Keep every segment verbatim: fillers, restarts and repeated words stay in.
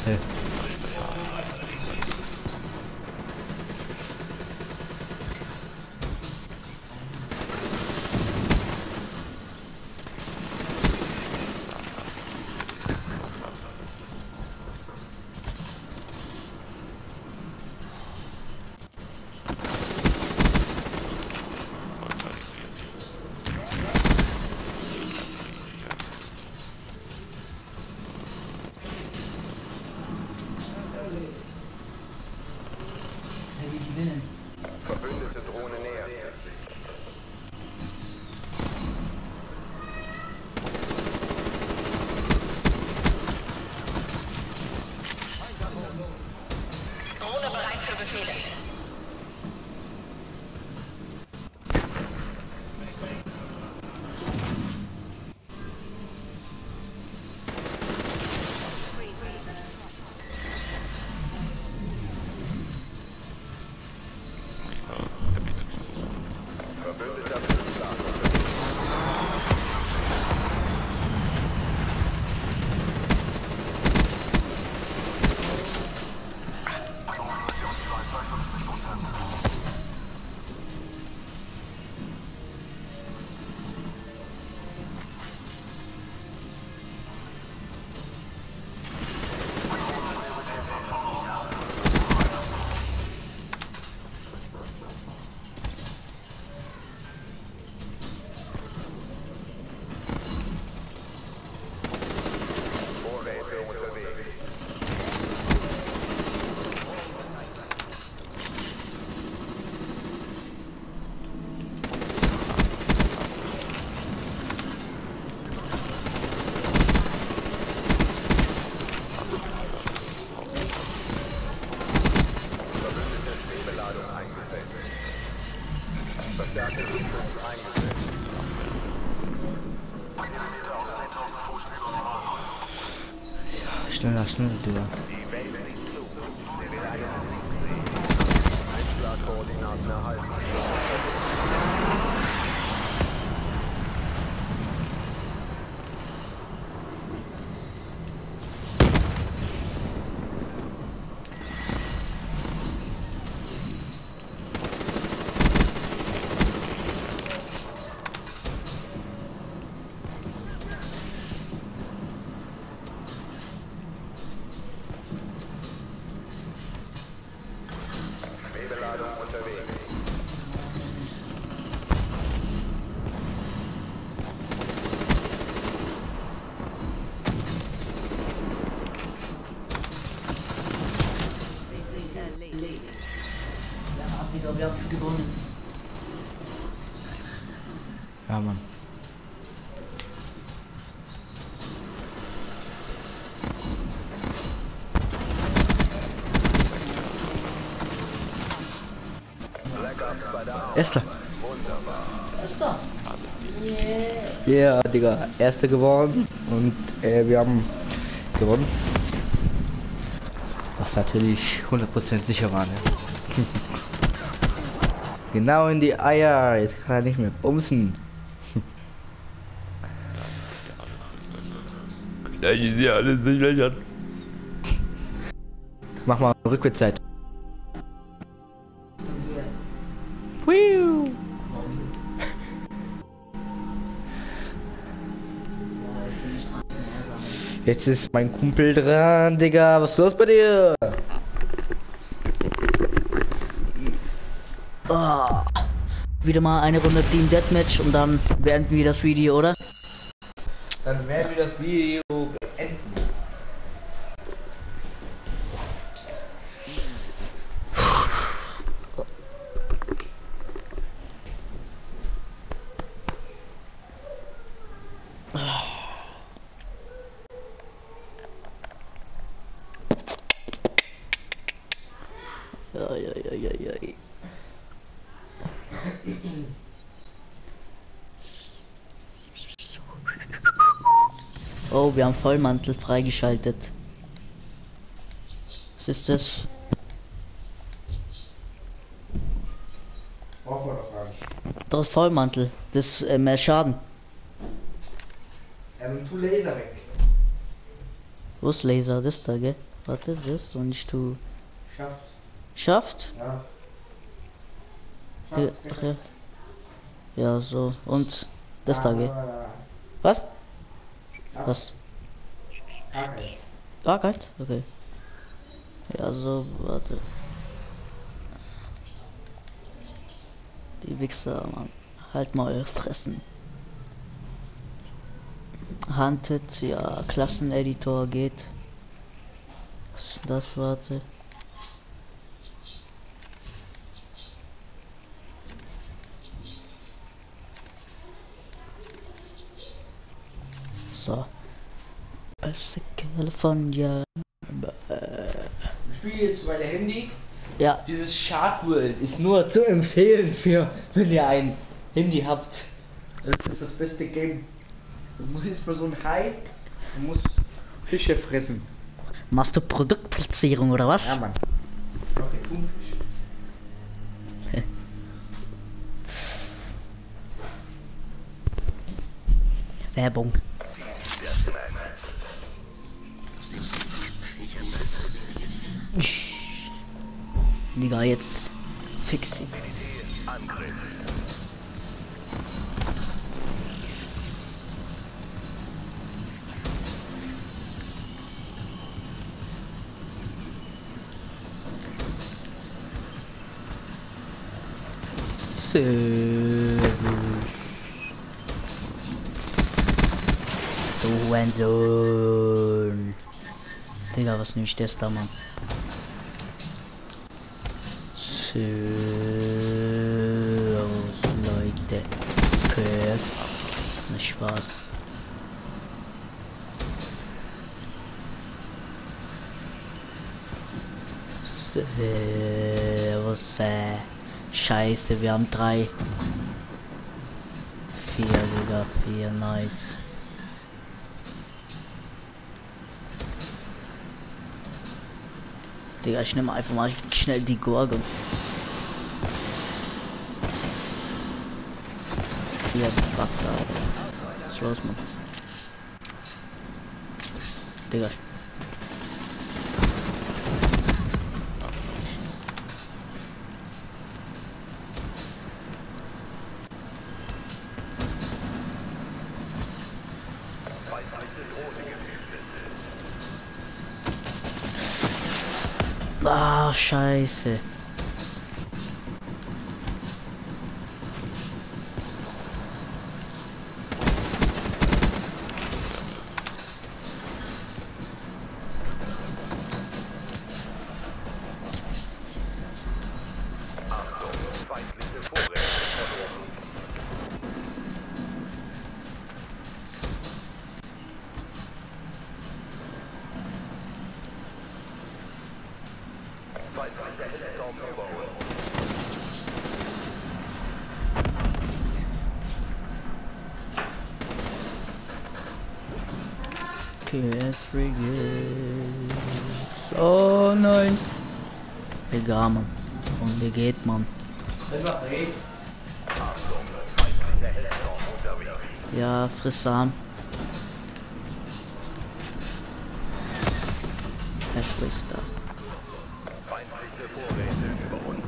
Safe. Verbündete Drohne nähert sich. Drohne bereit für Befehle. Verbündeter Flugplan. Vorräte unterwegs. Verbündete Schwebeladung eingesetzt. Verstärkte Schutz eingesetzt. Schneller, schneller, Digga. Die Welt sieht zu. Sie will einen Sieg sehen. Einschlagkoordinaten erhalten. Schwebeladung unterwegs. Ja, wir haben schon gewonnen. Ja, Mann. Black Ops bei der Arbeit. Erster. Wunderbar. Erster. Ja, yeah, Digga. Erster geworden. Und äh, wir haben gewonnen. Was natürlich hundert Prozent sicher war, ne? Genau in die Eier. Jetzt kann er nicht mehr bumsen. Gleich ist ja alles sicher. Mach mal Rückwärtszeit. Wiu. Jetzt ist mein Kumpel dran, Digga. Was ist los bei dir? Oh, wieder mal eine Runde Team Deathmatch und dann beenden wir das Video, oder? Dann werden wir das Video beenden. Ja, ja, ja, ja, ja. Oh, wir haben Vollmantel freigeschaltet. Was ist das? Brauchen wir doch gar nicht. Das ist Vollmantel. Das ist äh, mehr Schaden. Ja, dann tu Laser weg. Wo ist Laser? Das da, gell? Warte, das und ich tu. Schafft. Schafft? Ja. Ja, ach ja. Ja, so. Und das da geht. Was? Was? Barkeit? Okay. Ja, so, warte. Die Wichser, Mann. Halt mal eure Fressen. Hunted, ja, Klasseneditor geht. Was ist das, warte. So. Beste Kerle von ja. Ich spiele jetzt meine Handy. Ja, Dieses Shark World ist nur zu empfehlen für, wenn ihr ein Handy habt. Das ist das beste Game. Du musst jetzt mal so ein Hai, du musst Fische fressen. machst du Produktplatzierung oder was? Ja, Mann. Auch der Thunfisch. Werbung. Digga, jetzt fix sie. Angriff. Du Hurensohn. Digga, was nehme ich das da, Mann? Servus, Leute. Curve. Nicht Spaß. Servus, äh. Scheiße, wir haben drei. Vier, Digga, vier, nice. Digga, ich nehme einfach mal schnell die Gurke. Hier, Bastard. Was ist los, Mann? Digga. Ah, scheiße. Feindliche Vorräte verloren. Feindlicher Hellstorm über uns. Okay, Frigate. Oh nein. Egal, Mann. Und wie geht, man? Achtung, feindlicher Hellstorm unterwegs. Ja, friss an. Herr Frister. Feindliche Vorräte über uns.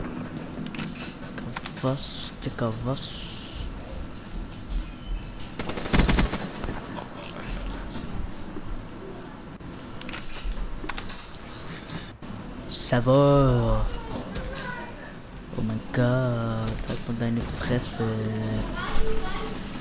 Was, Dicker, was? Servus. Oh mein Gott, halt mal deine Fresse.